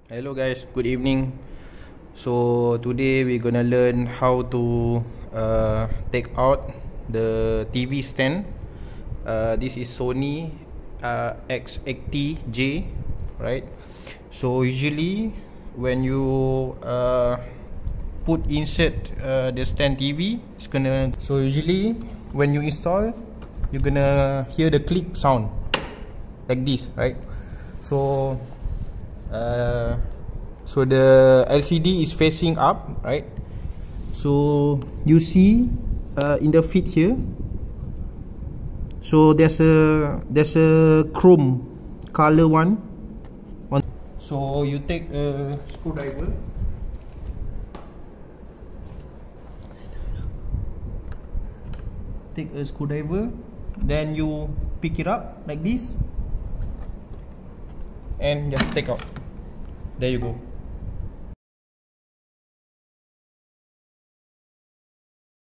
Hello guys, good evening. So today we're gonna learn how to take out the TV stand. This is Sony X80J, right? So usually when you insert the stand TV, it's gonna. So usually when you install, you're gonna hear the click sound like this, right? So the LCD is facing up, right? So you see in the feed here, so there's a chrome color one. So you take a screwdriver, then you pick it up like this and just take out. There you go.